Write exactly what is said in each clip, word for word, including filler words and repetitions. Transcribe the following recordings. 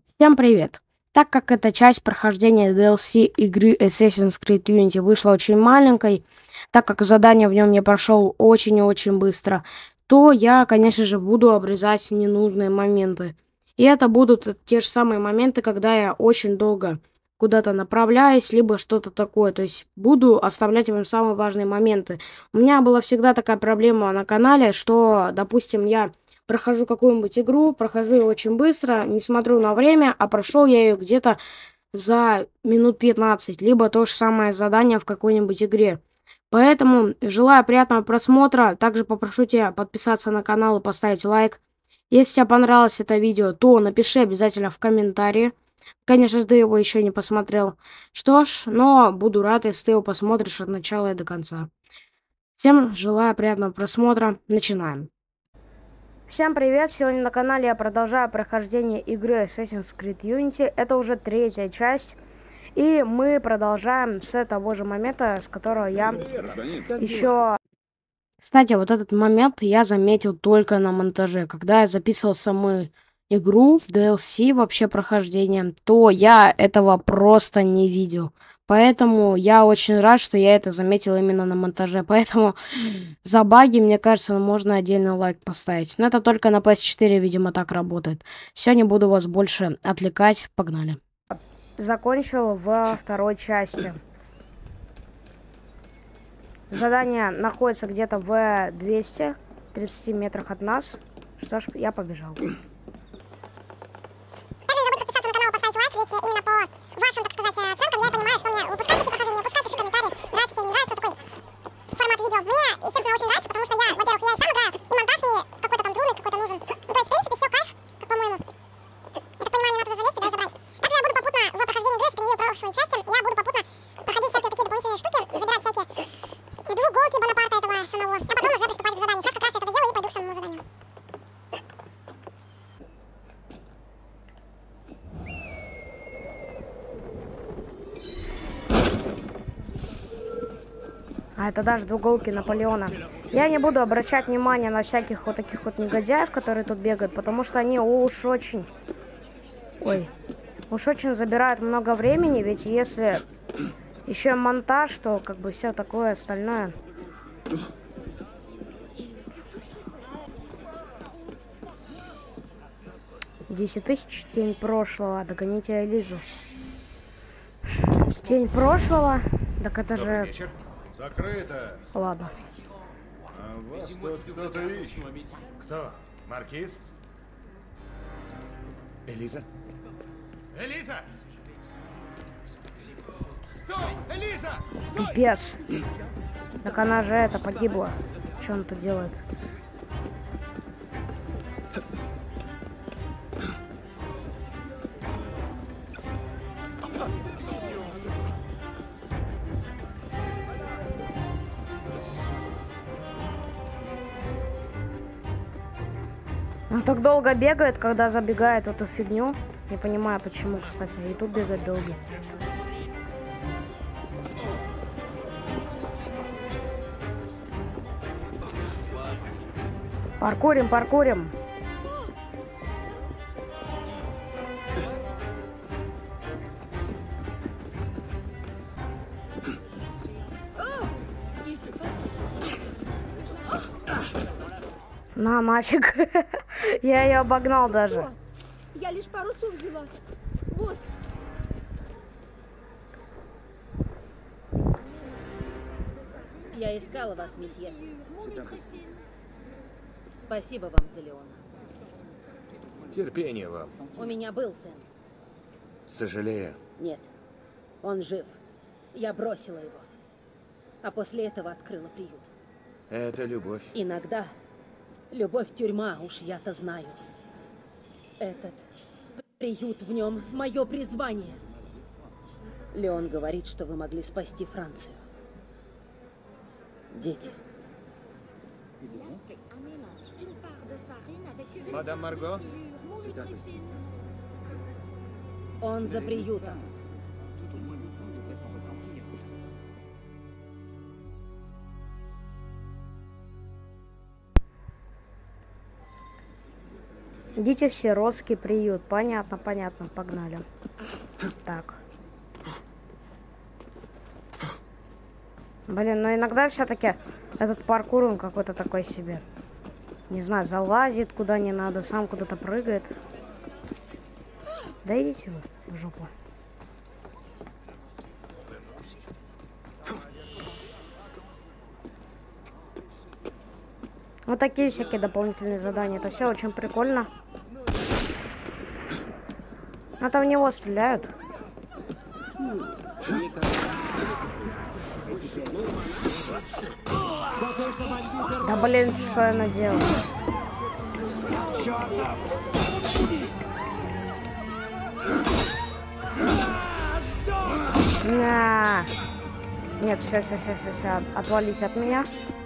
Всем привет! Так как эта часть прохождения ди эл си игры Assassin's Creed Unity вышла очень маленькой, так как задание в нем не прошел очень и очень быстро, то я, конечно же, буду обрезать ненужные моменты. И это будут те же самые моменты, когда я очень долго куда-то направляюсь, либо что-то такое. То есть буду оставлять вам самые важные моменты. У меня была всегда такая проблема на канале, что, допустим, я прохожу какую-нибудь игру, прохожу ее очень быстро, не смотрю на время, а прошел я ее где-то за минут пятнадцать, либо то же самое задание в какой-нибудь игре. Поэтому желаю приятного просмотра. Также попрошу тебя подписаться на канал и поставить лайк. Если тебе понравилось это видео, то напиши обязательно в комментарии. Конечно, ты его еще не посмотрел. Что ж, но буду рад, если ты его посмотришь от начала и до конца. Всем желаю приятного просмотра. Начинаем. Всем привет! Сегодня на канале я продолжаю прохождение игры Assassin's Creed Unity. Это уже третья часть. И мы продолжаем с того же момента, с которого я еще... Кстати, вот этот момент я заметил только на монтаже. Когда я записывал саму игру, ди эл си, вообще прохождение, то я этого просто не видел. Поэтому я очень рад, что я это заметил именно на монтаже. Поэтому за баги, мне кажется, можно отдельный лайк поставить. Но это только на пи эс четыре, видимо, так работает. Сегодня буду вас больше отвлекать. Погнали. Закончил во второй части. Задание находится где-то в двухстах тридцати метрах от нас. Что ж, я побежал. Также не забудь подписаться на канал, поставить лайк, ведь именно по вашим, так сказать, оценкам я понимаю, что мне выпускать эти прохождения, выпускать, пиши комментарии, нравится тебе, не нравится, такой формат видео. Мне, естественно, очень нравится, потому что я, во-первых, я и сам играю, и монтаж мне какой-то там трудный, какой-то нужен. Ну, то есть, в принципе, все кайф, как по-моему. Я так понимаю, мне надо туда залезть, да, и забрать. Также я буду попутно в прохождении игры, если ты не видел прошлые части, я буду попутно проходить всякие такие дополнительные штуки и забирать всякие двуголки Бонапарта этого самого, а потом уже приступать к заданию. Сейчас как раз я это сделаю и пойду к самому заданию. А это даже двуголки Наполеона. Я не буду обращать внимание на всяких вот таких вот негодяев, которые тут бегают, потому что они уж очень... Ой. Уж очень забирают много времени, ведь если еще монтаж, то как бы все такое остальное. десять тысяч, тень прошлого. Догоните Элизу. Тень прошлого? Так это же... Вечер. Закрыто. Ладно. А вас тут кто-то ищет. Кто? Маркиз? Элиза? Элиза! Стой! Элиза! Стой! Пипец. Так она же это погибла. Что он тут делает? Он так долго бегает, когда забегает в эту фигню. Не понимаю, почему, кстати. И тут бегать долго. Паркурим, паркурим. На, нафиг. Я ее обогнал даже. О, я лишь пару сук взяла. Вот. Я искала вас, месье. Спасибо вам за Леона. Терпение вам. У меня был сын. Сожалею. Нет, он жив. Я бросила его. А после этого открыла приют. Это любовь. Иногда любовь тюрьма, уж я-то знаю. Этот приют в нем мое призвание. Леон говорит, что вы могли спасти Францию. Дети. Мадам Марго? Он за приютом. Идите в сиротский приют. Понятно, понятно. Погнали. Так. Блин, но иногда все-таки этот паркур он какой-то такой себе. Не знаю, залазит куда не надо, сам куда-то прыгает. Да идите вы в жопу. Вот такие всякие дополнительные задания. Это все очень прикольно. А там в него стреляют. Да блин, что я наделал? На. Нет, все, все, все, все, все, отвалить от меня.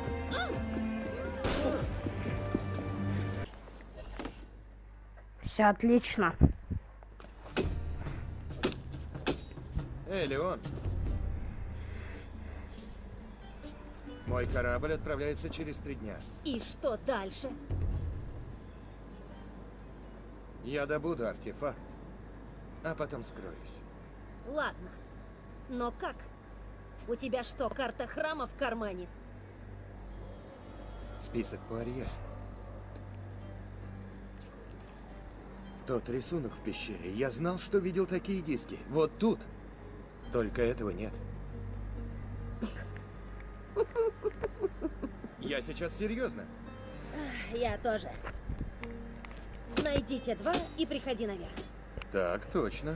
Все отлично. Эй, Леон. Мой корабль отправляется через три дня. И что дальше? Я добуду артефакт, а потом скроюсь. Ладно. Но как? У тебя что, карта храма в кармане? Список Пуарье. Тот рисунок в пещере. Я знал, что видел такие диски. Вот тут. Только этого нет. Я сейчас серьезно. Я тоже. Найдите два и приходи наверх. Так точно.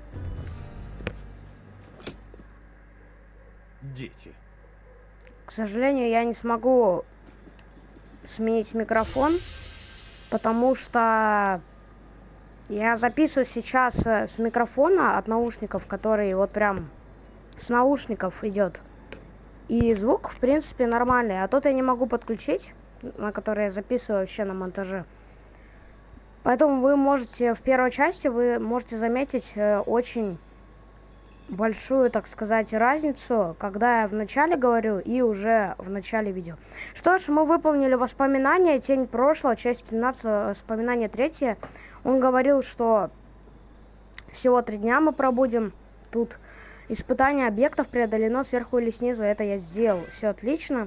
Дети. К сожалению, я не смогу сменить микрофон, потому что я записываю сейчас с микрофона от наушников, который вот прям с наушников идет. И звук, в принципе, нормальный. А тот я не могу подключить, на который я записываю вообще на монтаже. Поэтому вы можете, в первой части, вы можете заметить э, очень большую, так сказать, разницу, когда я в начале говорю и уже в начале видео. Что ж, мы выполнили воспоминания, тень прошлого, часть тринадцать, воспоминание третье. Он говорил, что всего три дня мы пробудем тут. Испытание объектов преодолено сверху или снизу. Это я сделал. Все отлично.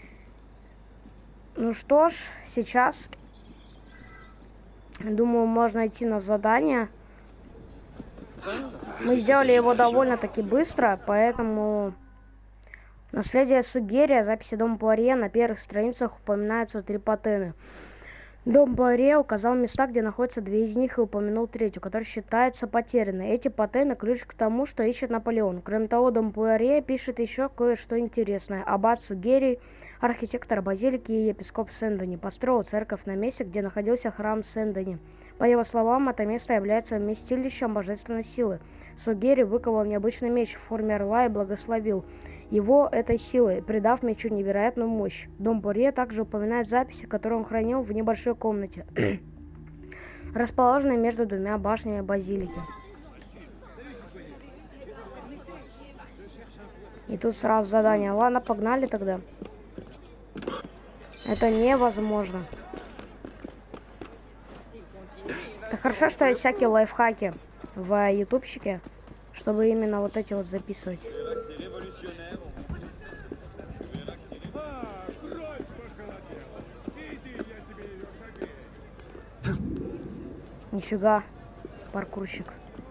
Ну что ж, сейчас, думаю, можно идти на задание. Мы сделали его довольно-таки быстро, поэтому... Наследие Сугерия, записи Дома Пуарье, на первых страницах упоминаются три патены. Дом Пуарье указал места, где находятся две из них, и упомянул третью, которая считается потерянной. Эти патены – ключ к тому, что ищет Наполеон. Кроме того, Дом Пуарье пишет еще кое-что интересное. Аббат Сугерий, архитектор базилики и епископ Сен-Дени, построил церковь на месте, где находился храм Сен-Дени. По его словам, это место является вместилищем божественной силы. Сугерий выковал необычный меч в форме орла и благословил его этой силой, придав мечу невероятную мощь. Дом Пуарье также упоминает записи, которые он хранил в небольшой комнате, расположенной между двумя башнями базилики. И тут сразу задание. Ладно, погнали тогда. Это невозможно. Это хорошо, что есть всякие лайфхаки в ютубчике, чтобы именно вот эти вот записывать. Нифига, паркурщик.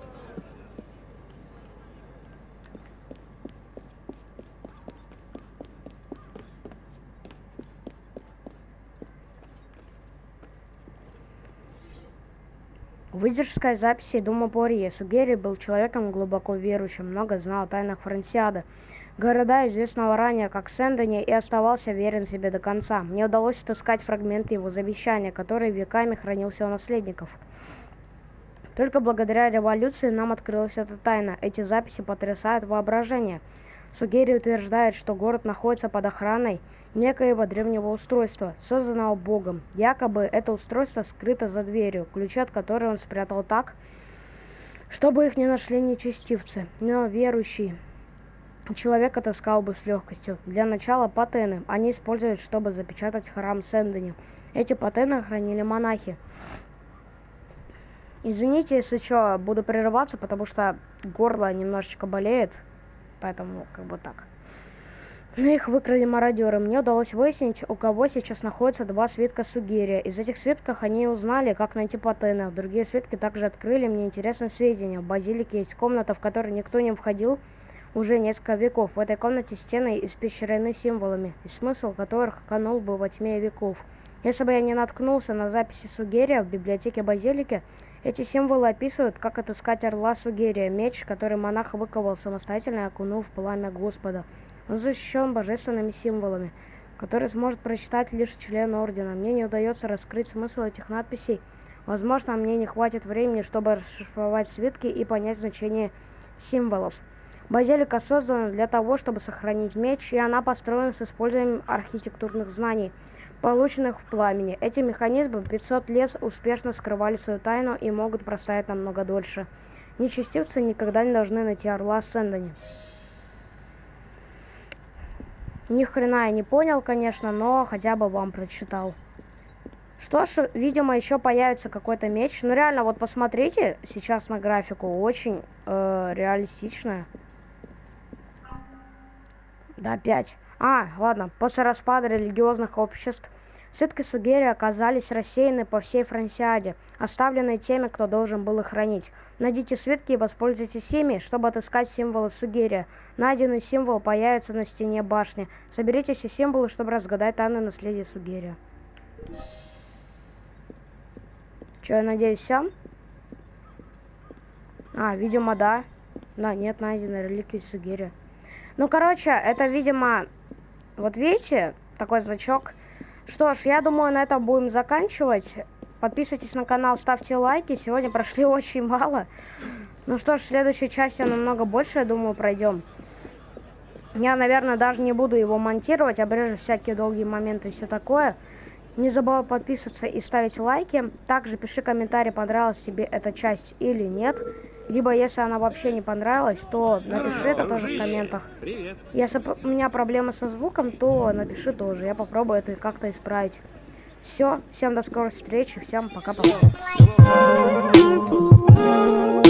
Выдержка записи Дома Пуарье. Сугерий был человеком глубоко верующим, много знал о тайнах Франсиады, города, известного ранее как Сен-Дени, и оставался верен себе до конца. Мне удалось отыскать фрагменты его завещания, который веками хранился у наследников. Только благодаря революции нам открылась эта тайна. Эти записи потрясают воображение. Сугерий утверждает, что город находится под охраной некоего древнего устройства, созданного Богом. Якобы это устройство скрыто за дверью, ключи от которой он спрятал так, чтобы их не нашли нечестивцы. Но верующий человек отыскал бы с легкостью. Для начала патены. Они используют, чтобы запечатать храм Сен-Дени. Эти патены хранили монахи. Извините, если что, буду прерываться, потому что горло немножечко болеет. Поэтому, как бы так. Но их выкрали мародеры. Мне удалось выяснить, у кого сейчас находятся два свитка Сугирия. Из этих свитков они узнали, как найти Патена. Другие свитки также открыли мне интересные сведения. В базилике есть комната, в которой никто не входил уже несколько веков. В этой комнате стены испещрены символами, и смысл которых канул бы во тьме веков. Если бы я не наткнулся на записи Сугерия в библиотеке базилики, эти символы описывают, как отыскать орла Сугерия, меч, который монах выковал самостоятельно и окунул в пламя Господа. Он защищен божественными символами, которые сможет прочитать лишь член ордена. Мне не удается раскрыть смысл этих надписей. Возможно, мне не хватит времени, чтобы расшифровать свитки и понять значение символов. Базилика создана для того, чтобы сохранить меч, и она построена с использованием архитектурных знаний, полученных в пламени. Эти механизмы пятьсот лет успешно скрывали свою тайну и могут простоять намного дольше. Нечестивцы никогда не должны найти орла Сэндони. Ни хрена я не понял, конечно, но хотя бы вам прочитал. Что ж, видимо, еще появится какой-то меч. Ну реально, вот посмотрите сейчас на графику, очень э, реалистичная. Да, пять. А, ладно, после распада религиозных обществ свитки Сугерия оказались рассеяны по всей Франсиаде, оставленные теми, кто должен был их хранить. Найдите свитки и воспользуйтесь ими, чтобы отыскать символы Сугерия. Найденный символ появится на стене башни. Соберите все символы, чтобы разгадать тайну наследия Сугерия. Че, я надеюсь, все? А, видимо, да. Да, нет, найдены реликвии Сугерия. Ну, короче, это, видимо... Вот видите, такой значок. Что ж, я думаю, на этом будем заканчивать. Подписывайтесь на канал, ставьте лайки. Сегодня прошли очень мало. Ну что ж, в следующей части намного больше, я думаю, пройдем. Я, наверное, даже не буду его монтировать, обрежу всякие долгие моменты и все такое. Не забывай подписываться и ставить лайки. Также пиши комментарий, понравилась тебе эта часть или нет. Либо, если она вообще не понравилась, то напиши это тоже в комментах. Привет. Если у меня проблемы со звуком, то напиши тоже. Я попробую это как-то исправить. Все, всем до скорой встречи, всем пока-пока.